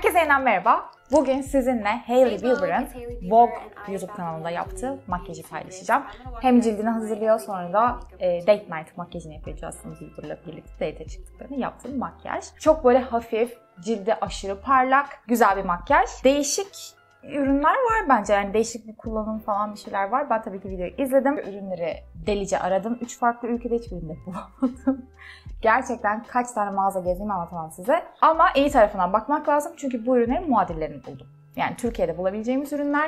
Herkese yeniden merhaba. Bugün sizinle Hailey Bieber'ın Vogue YouTube kanalında yaptığı makyajı paylaşacağım. Hem cildini hazırlıyor, sonra da date night makyajını yapıyor Justin Bieber'la birlikte date'e çıktıklarını yaptığım makyaj. Çok böyle hafif, cildi aşırı parlak, güzel bir makyaj. Değişik ürünler var bence, yani değişik bir kullanım falan bir şeyler var. Ben tabii ki videoyu izledim. Ürünleri delice aradım. 3 farklı ülkede hiçbirinde bulamadım. Gerçekten kaç tane mağaza gezdiğimi anlatamam size. Ama iyi tarafından bakmak lazım çünkü bu ürünlerin muadillerini buldum. Yani Türkiye'de bulabileceğimiz ürünler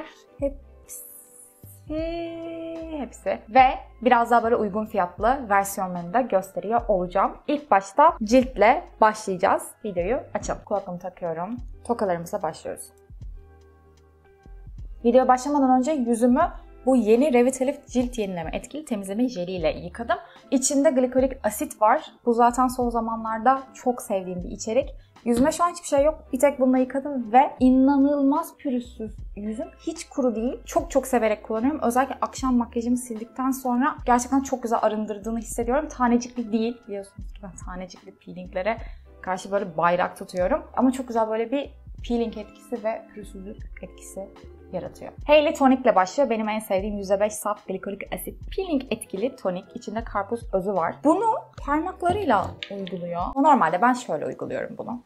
hepsi. Ve biraz daha böyle uygun fiyatlı versiyonlarını da gösteriyor olacağım. İlk başta ciltle başlayacağız. Videoyu açalım. Kulaklığımı takıyorum. Tokalarımıza başlıyoruz. Videoya başlamadan önce yüzümü bu yeni Revitalift cilt yenileme etkili temizleme jeliyle yıkadım. İçinde glikolik asit var. Bu zaten son zamanlarda çok sevdiğim bir içerik. Yüzüme şu an hiçbir şey yok. Bir tek bununla yıkadım ve inanılmaz pürüzsüz yüzüm. Hiç kuru değil. Çok severek kullanıyorum. Özellikle akşam makyajımı sildikten sonra gerçekten çok güzel arındırdığını hissediyorum. Tanecikli değil. Biliyorsunuz ki ben tanecikli peelinglere karşı böyle bayrak tutuyorum. Ama çok güzel böyle bir peeling etkisi ve pürüzsüzlük etkisi yaratıyor. Hailey tonikle başlıyor. Benim en sevdiğim %5 saf glikolik asit peeling etkili tonik. İçinde karpuz özü var. Bunu parmaklarıyla uyguluyor. Normalde ben şöyle uyguluyorum bunu.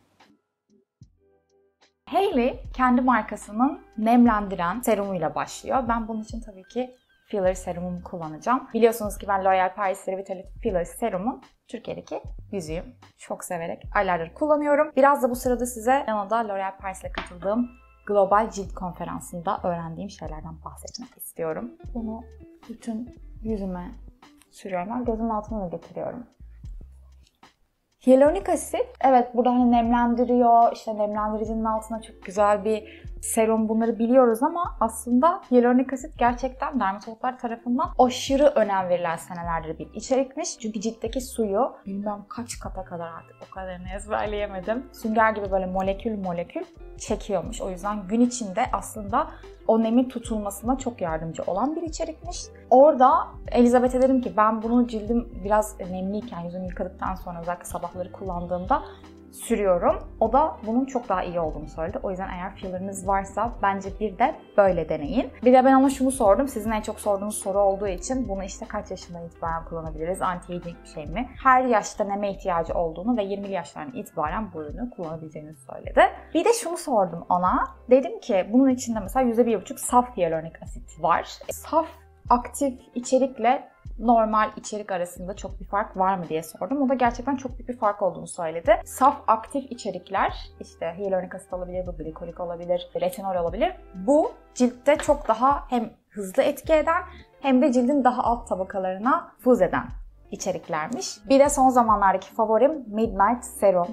Hailey kendi markasının nemlendiren serumuyla başlıyor. Ben bunun için tabii ki filler serumumu kullanacağım. Biliyorsunuz ki ben L'Oréal Paris Revitalift Filler Serum'un Türkiye'deki yüzüğüm. Çok severek aylardır kullanıyorum. Biraz da bu sırada size yanında L'Oréal Paris'le katıldığım Global Cilt Konferansı'nda öğrendiğim şeylerden bahsetmek istiyorum. Bunu bütün yüzüme sürüyorum. Ben gözümün altına da getiriyorum. Hyaluronik asit, evet burada hani nemlendiriyor, işte nemlendiricinin altına çok güzel bir serum, bunları biliyoruz ama aslında hyaluronik asit gerçekten dermatologlar tarafından aşırı önem verilen senelerdir bir içerikmiş. Çünkü ciltteki suyu bilmem kaç kata kadar, artık o kadarını ezberleyemedim, sünger gibi böyle molekül çekiyormuş. O yüzden gün içinde aslında o nemin tutulmasına çok yardımcı olan bir içerikmiş. Orada Elizabeth'e dedim ki ben bunu cildim biraz nemliyken, yüzümü yıkadıktan sonra özellikle sabahları kullandığımda sürüyorum. O da bunun çok daha iyi olduğunu söyledi. O yüzden eğer filleriniz varsa bence bir de böyle deneyin. Bir de ben ona şunu sordum. Sizin en çok sorduğunuz soru olduğu için bunu işte kaç yaşından itibaren kullanabiliriz? Anti-aging bir şey mi? Her yaşta neme ihtiyacı olduğunu ve 20'li yaşlardan itibaren bu ürünü kullanabileceğinizi söyledi. Bir de şunu sordum ona. Dedim ki bunun içinde mesela %1,5 saf hyaluronik asit var. Saf aktif içerikle normal içerik arasında çok bir fark var mı diye sordum. O da gerçekten çok büyük bir fark olduğunu söyledi. Saf aktif içerikler, işte hyaluronik asit olabilir, bu glikolik olabilir, retinol olabilir. Bu ciltte çok daha hem hızlı etki eden hem de cildin daha alt tabakalarına nüfuz eden içeriklermiş. Bir de son zamanlardaki favorim Midnight Serum.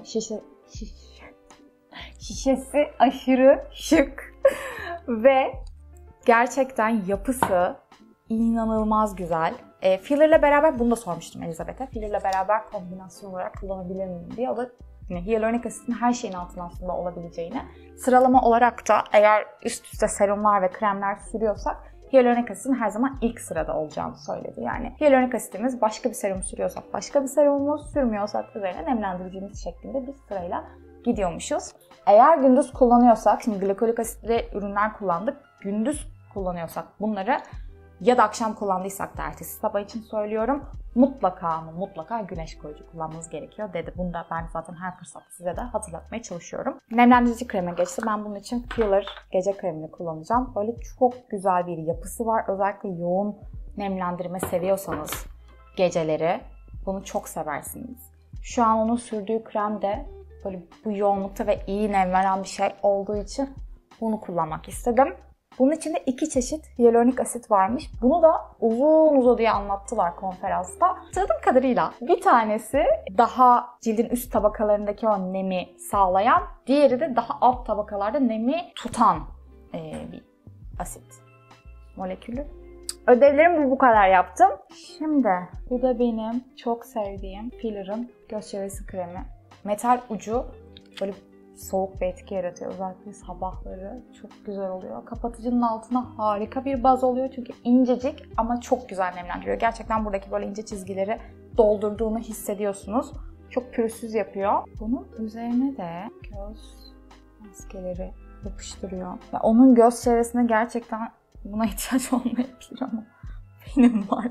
Şişesi aşırı şık ve gerçekten yapısı İnanılmaz güzel. Filler'le beraber bunu da sormuştum Elizabeth'e. Filler'le beraber kombinasyon olarak kullanabilir miyim diye. O da hyaluronik asitin her şeyin altına aslında olabileceğini. Sıralama olarak da eğer üst üste serumlar ve kremler sürüyorsak hyaluronik asitin her zaman ilk sırada olacağını söyledi. Yani hyaluronik asitimiz başka bir serum sürüyorsak başka bir serumumuz, sürmüyorsak üzerine nemlendiricimiz şeklinde bir sırayla gidiyormuşuz. Eğer gündüz kullanıyorsak, şimdi glikolik asitli ürünler kullandık. Gündüz kullanıyorsak bunları ya da akşam kullandıysak da ertesi sabah için söylüyorum. Mutlaka güneş koruyucu kullanmanız gerekiyor dedi. Bunu da ben zaten her fırsatta size de hatırlatmaya çalışıyorum. Nemlendirici kreme geçti. Ben bunun için Filler gece kremini kullanacağım. Böyle çok güzel bir yapısı var. Özellikle yoğun nemlendirme seviyorsanız geceleri bunu çok seversiniz. Şu an onun sürdüğü krem de böyle bu yoğunlukta ve iyi nemlenen bir şey olduğu için bunu kullanmak istedim. Bunun içinde 2 çeşit hyaluronik asit varmış. Bunu da uzun uzadıya anlattılar konferansta. Hatırladığım kadarıyla bir tanesi daha cildin üst tabakalarındaki o nemi sağlayan, diğeri de daha alt tabakalarda nemi tutan bir asit molekülü. Ödevlerimi bu kadar yaptım. Şimdi bu da benim çok sevdiğim Filler'ın göz çevresi kremi. Metal ucu böyle soğuk bir etki yaratıyor. Özellikle sabahları çok güzel oluyor. Kapatıcının altına harika bir baz oluyor. Çünkü incecik ama çok güzel nemlendiriyor. Gerçekten buradaki böyle ince çizgileri doldurduğunu hissediyorsunuz. Çok pürüzsüz yapıyor. Bunun üzerine de göz maskeleri yapıştırıyor. Ve onun göz çevresine gerçekten buna ihtiyaç olmayabilir ama benim var.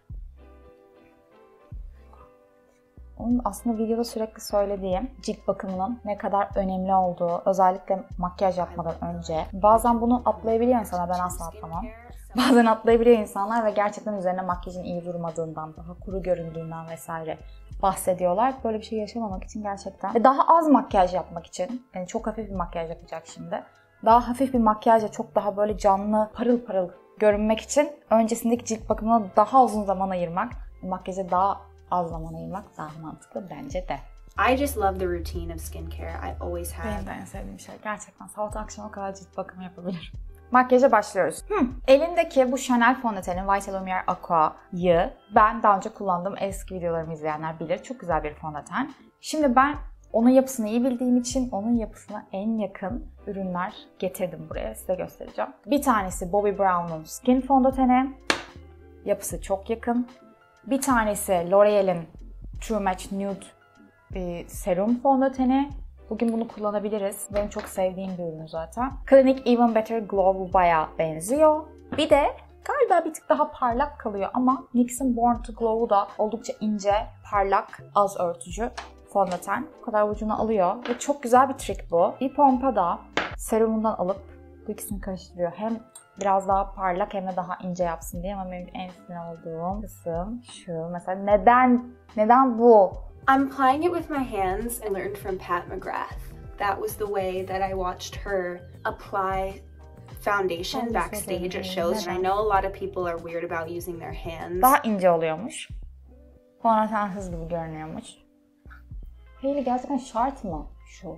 Onun aslında videoda sürekli söylediğim cilt bakımının ne kadar önemli olduğu, özellikle makyaj yapmadan önce. Bazen bunu atlayabiliyor insanlar, ben asla atlamam. Bazen atlayabiliyor insanlar ve gerçekten üzerine makyajın iyi durmadığından, daha kuru göründüğünden vesaire bahsediyorlar. Böyle bir şey yaşamamak için gerçekten ve daha az makyaj yapmak için, yani çok hafif bir makyaj yapacak şimdi. Daha hafif bir makyajla çok daha böyle canlı, parıl parıl görünmek için öncesindeki cilt bakımına daha uzun zaman ayırmak, makyaja daha az zaman ayırmak daha mantıklı bence de. I just love the routine of skincare. I always have. Benim de en sevdiğim şey. Gerçekten sabah akşama kadar cilt bakımı yapabilirim. Makyaja başlıyoruz. Elindeki bu Chanel fondötenin White Lumiere Aqua'yı ben daha önce kullandığım eski videolarımı izleyenler bilir. Çok güzel bir fondöten. Şimdi ben onun yapısını iyi bildiğim için onun yapısına en yakın ürünler getirdim buraya. Size göstereceğim. Bir tanesi Bobbi Brown'un Skin fondöteni. Yapısı çok yakın. Bir tanesi L'Oreal'in True Match Nude serum fondöteni. Bugün bunu kullanabiliriz. Benim çok sevdiğim bir ürün zaten. Clinique Even Better Glow bayağı benziyor. Bir de galiba bir tık daha parlak kalıyor ama NYX'in Born to Glow'u da oldukça ince, parlak, az örtücü fondöten. Bu kadar ucunu alıyor ve çok güzel bir trik bu. Bir pompa da serumundan alıp bu ikisini karıştırıyor. Hem biraz daha parlak hem de daha ince yapsın diye ama benim en sinir olduğum kısım şu. Mesela neden bu? I'm applying it with my hands. I learned from Pat McGrath. That was the way that I watched her apply foundation backstage at shows. And I know a lot of people are weird about using their hands. Daha ince oluyormuş. Fondötensiz gibi görünüyormuş. Hailey gerçekten şart mı şu?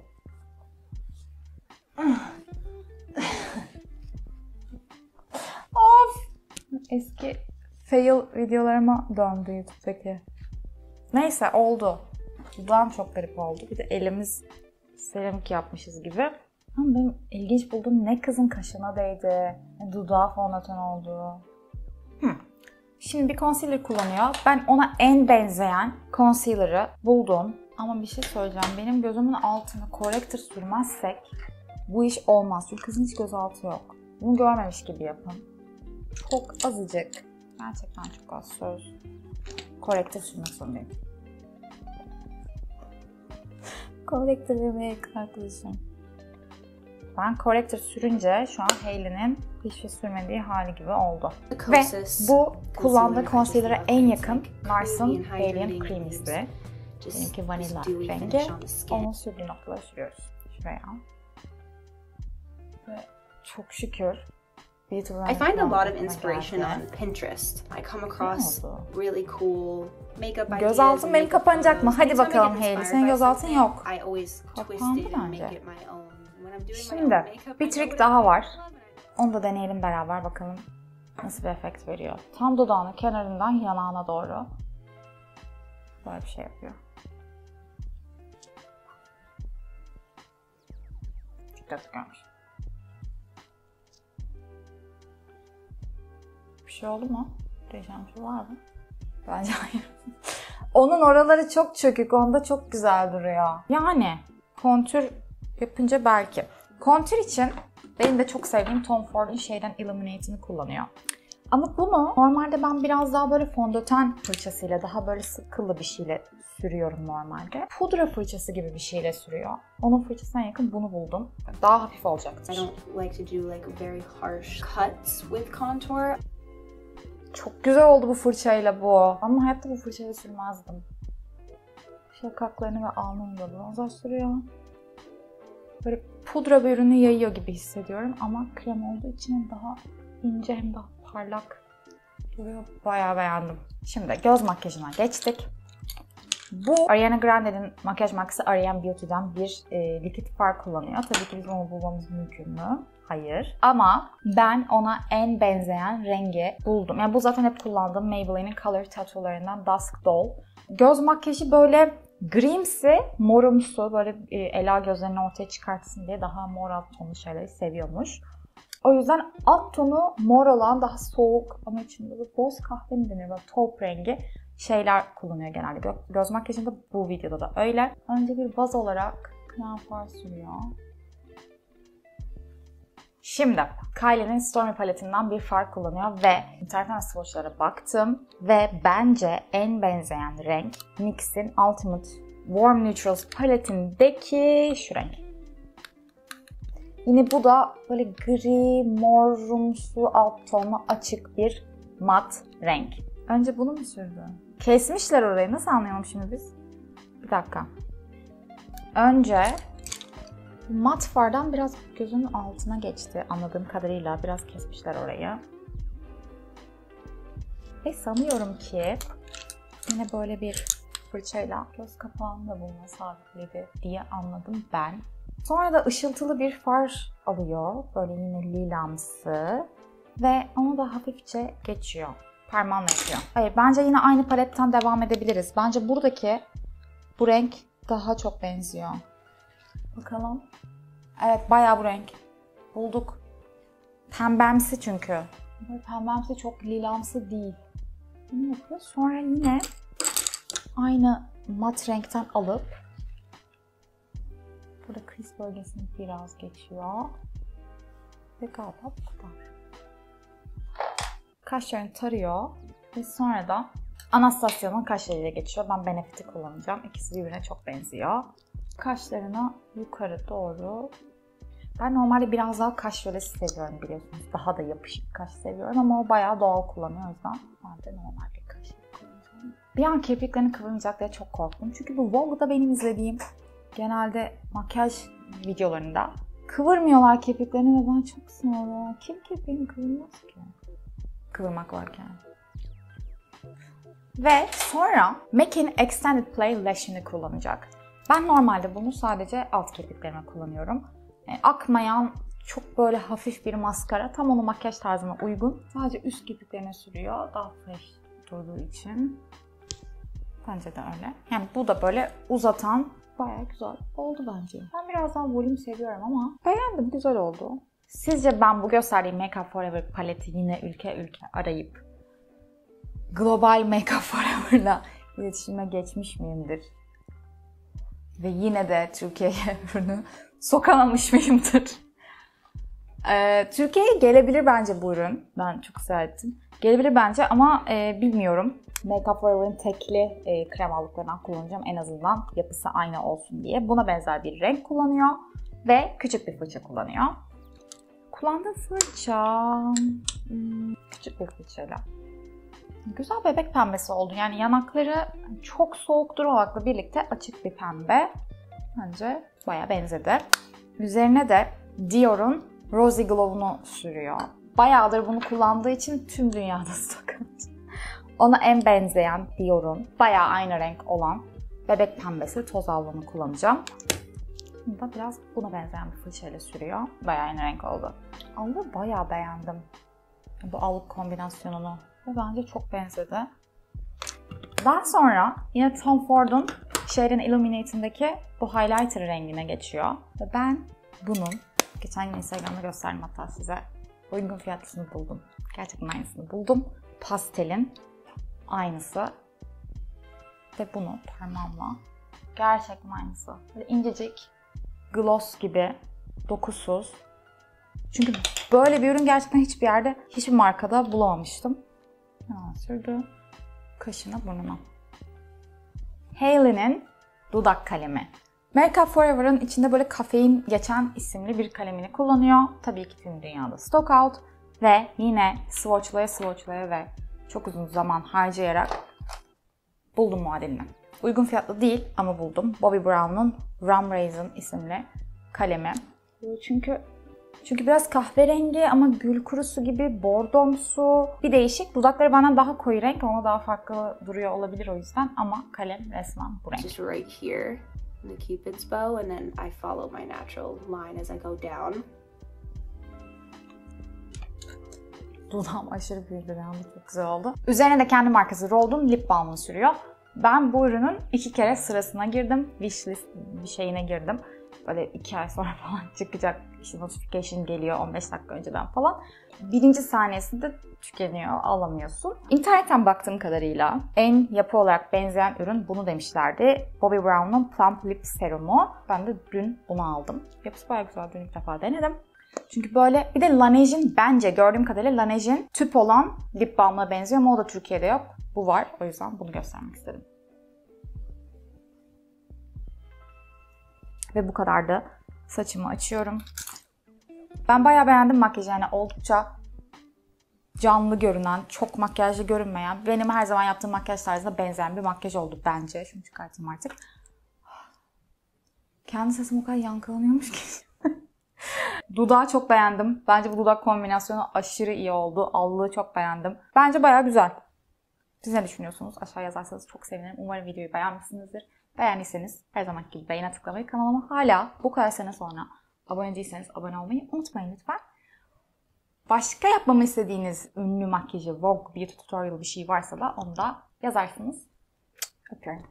Of! Eski fail videolarıma döndü YouTube'daki. Neyse oldu. Dudağım çok garip oldu. Bir de elimiz seramik yapmışız gibi. Ama benim ilginç bulduğum ne kızın kaşına değdi, ne dudağı fondöten oldu. Şimdi bir concealer kullanıyor. Ben ona en benzeyen concealer'ı buldum. Ama bir şey söyleyeceğim. Benim gözümün altına corrector sürmezsek bu iş olmaz. Çünkü kızın hiç gözaltı yok. Bunu görmemiş gibi yapın. Çok azıcık. Gerçekten çok az söz. Corrector sürmek zorundayım. Corrector vermeye arkadaşım. Ben corrector sürünce şu an Hailey'nin hiçbir şey sürmediği hali gibi oldu. Ve bu kullandığı concealer'a en yakın NARS'ın Radiant Creamy'si. Benimki vanilla rengi. Onun sürdüğü noktaları sürüyoruz. Şuraya. Ve çok şükür I find a lot of inspiration on Pinterest. I come across really cool makeup ideas. Gözaltın benim kapanacak mı? Hadi bakalım Hailey. Senin gözaltın yok. Kapandı bence. Şimdi bir trik daha var. Onu da deneyelim beraber bakalım nasıl bir efekt veriyor. Tam dudağının kenarından yanağına doğru böyle bir şey yapıyor. Çok kötü görmüş. Bir şey oldu mu? Diyeceğim bir şey var mı? Bence hayır. Onun oraları çok çökük. Onda çok güzel duruyor. Yani kontür yapınca belki. Kontür için benim de çok sevdiğim Tom Ford'un Illuminate'ini kullanıyor. Ama bunu normalde ben biraz daha böyle fondöten fırçasıyla, daha böyle sık kıllı bir şeyle sürüyorum normalde. Pudra fırçası gibi bir şeyle sürüyor. Onun fırçasına yakın bunu buldum. Daha hafif olacaktır. I don't like to do very harsh cuts with contour. Çok güzel oldu bu fırçayla bu. Ama hayatta bu fırçayla sürmezdim. Şakaklarını ve alnını da bronzlaştırıyor. Böyle pudra bir ürünü yayıyor gibi hissediyorum ama krem olduğu için daha ince hem daha parlak duruyor. Bayağı beğendim. Şimdi göz makyajına geçtik. Bu Ariana Grande'nin makyaj markası Ariane Beauty'den bir likit far kullanıyor. Tabii ki bizim onu bulmamız mümkün mü? Hayır. Ama ben ona en benzeyen rengi buldum. Yani bu zaten hep kullandığım Maybelline'in Color Tattoo'larından Dusk Doll. Göz makyajı böyle grimsi, morumsu, böyle Ela gözlerini ortaya çıkartsın diye daha mor alt tonlu şeyleri seviyormuş. O yüzden alt tonu mor olan daha soğuk ama içinde de boz kahve mi denir, böyle taupe rengi şeyler kullanıyor genelde. Göz makyajında bu videoda da öyle. Önce bir baz olarak krem far sürüyor. Şimdi Kylie'nin Stormy paletinden bir far kullanıyor ve internetten swatchlara baktım ve bence en benzeyen renk NYX'in Ultimate Warm Neutrals paletindeki şu renk. Yine bu da böyle gri, morumsu alt tonlu açık bir mat renk. Önce bunu mu sürdü? Kesmişler orayı. Nasıl anlayalım şimdi biz? Bir dakika. Önce mat fardan biraz gözünün altına geçti. Anladığım kadarıyla biraz kesmişler orayı. Ve sanıyorum ki yine böyle bir fırçayla göz kapağını da bununla sabitledi diye anladım ben. Sonra da ışıltılı bir far alıyor. Böyle yine lilamsı. Ve onu da hafifçe geçiyor. Parmağınla yapıyor. Hayır, bence yine aynı paletten devam edebiliriz. Bence buradaki bu renk daha çok benziyor. Bakalım. Evet, bayağı bu renk. Bulduk. Pembemsi çünkü. Böyle pembemsi, çok lilamsı değil. Bunu yapıyor. Sonra yine aynı mat renkten alıp burada kriz bölgesini biraz geçiyor. Ve galiba bu kadar. Kaşlarını tarıyor. Ve sonra da Anastasia'nın kaşlarıyla geçiyor. Ben Benefit'i kullanacağım. İkisi birbirine çok benziyor. Kaşlarına yukarı doğru. Ben normalde biraz daha kaş jölesi seviyorum biliyorsunuz. Daha da yapışık kaş seviyorum ama o bayağı doğal kullanıyor. O yüzden ben de normal bir kaş kullanacağım. Bir an kirpiklerini kıvırmayacak diye çok korktum. Çünkü bu Vogue'da benim izlediğim genelde makyaj videolarında kıvırmıyorlar kirpiklerini ve ben çok sinirliyim. Kim kirpiğini kıvırmaz ki? Kıvırmak varken. Ve sonra MAC'in Extended Play Lash'ini kullanacak. Ben normalde bunu sadece alt kirpiklerime kullanıyorum. Akmayan, çok böyle hafif bir maskara. Tam onun makyaj tarzına uygun. Sadece üst kirpiklerine sürüyor. Daha fresh durduğu için. Bence de öyle. Yani bu da böyle uzatan bayağı güzel oldu bence. Ben biraz daha volüm seviyorum ama beğendim, güzel oldu. Sizce ben bu gösterdiğim Make Up For Ever paleti yine ülke arayıp global Make Up For Ever'la iletişime geçmiş miyimdir? Ve yine de Türkiye'ye ürünü sokamamış mıyımdır? Türkiye'ye gelebilir bence bu ürün. Ben çok ısrar ettim. Gelebilir bence ama bilmiyorum. Make Up For Ever'ın tekli krem aldıklarından kullanacağım. En azından yapısı aynı olsun diye. Buna benzer bir renk kullanıyor. Ve küçük bir fırça kullanıyor. Kullandığı fırça küçük bir fırçayla. Güzel bebek pembesi oldu. Yani yanakları çok soğuk durmamakla birlikte açık bir pembe. Bence bayağı benzedi. Üzerine de Dior'un Rosy Glow'unu sürüyor. Bayağıdır bunu kullandığı için tüm dünyada sakat. Ona en benzeyen Dior'un bayağı aynı renk olan bebek pembesi toz alvını kullanacağım. Bunu da biraz buna benzeyen bir fırçayla sürüyor. Bayağı aynı renk oldu. Allığı bayağı beğendim. Bu allık kombinasyonunu. Ve bence çok benzedi. Daha sonra yine Tom Ford'un Shade & Illuminate'indeki bu highlighter rengine geçiyor. Ve ben bunun, geçen gün Instagram'da gösterdim hatta size, uygun fiyatlısını buldum. Gerçekten aynısını buldum. Pastelin aynısı. Ve bunu parmağımla gerçekten aynısı. Böyle incecik, gloss gibi, dokusuz. Çünkü böyle bir ürün gerçekten hiçbir yerde, hiçbir markada bulamamıştım. Sürdü. Kaşına, burnuna. Hailey'nin dudak kalemi. Make Up For Ever'ın içinde böyle kafein geçen isimli bir kalemini kullanıyor. Tabii ki tüm dünyada stock out. Ve yine swatchlaya ve çok uzun zaman harcayarak buldum modelini. Uygun fiyatlı değil ama buldum. Bobbi Brown'un Rum Raisin isimli kalemi. Çünkü biraz kahverengi ama gül kurusu gibi bordomsu bir değişik. Dudakları bana daha koyu renk, ona daha farklı duruyor olabilir o yüzden ama kalem resmen bu renk. Just right here in the Cupid's bow and then I follow my natural line as I go down. Dudağım aşırı büyüdü yani, çok güzel oldu. Üzerine de kendi markası Rhode'un lip balmını sürüyor. Ben bu ürünün 2 kere sırasına girdim. Wishlist bir şeyine girdim. Böyle 2 ay sonra falan çıkacak. İşte notification geliyor 15 dakika önceden falan. Birinci saniyesinde tükeniyor, alamıyorsun. İnternetten baktığım kadarıyla en yapı olarak benzeyen ürün bunu demişlerdi. Bobbi Brown'un Plump Lip Serumu. Ben de dün onu aldım. Yapısı bayağı güzel. Dün ilk defa denedim. Çünkü böyle bir de Laneige'in bence gördüğüm kadarıyla Laneige'in tüp olan lip balmına benziyor ama o da Türkiye'de yok. Bu var. O yüzden bunu göstermek istedim. Ve bu kadardı. Saçımı açıyorum. Ben bayağı beğendim makyajı. Yani oldukça canlı görünen, çok makyajlı görünmeyen, benim her zaman yaptığım makyaj tarzına benzeyen bir makyaj oldu bence. Şunu çıkartayım artık. Kendi sesim o kadar yankılanıyormuş ki. Dudağı çok beğendim. Bence bu dudak kombinasyonu aşırı iyi oldu. Allığı çok beğendim. Bence bayağı güzel. Siz ne düşünüyorsunuz? Aşağı yazarsanız çok sevinirim. Umarım videoyu beğenmişsinizdir. Beğendiyseniz her zamanki gibi beğene tıklamayı, kanalıma hala bu kadar sene sonra abone değilseniz abone olmayı unutmayın lütfen. Başka yapmamı istediğiniz ünlü makyajı, Vogue, beauty tutorial bir şey varsa da onu da yazarsınız. Öpüyorum.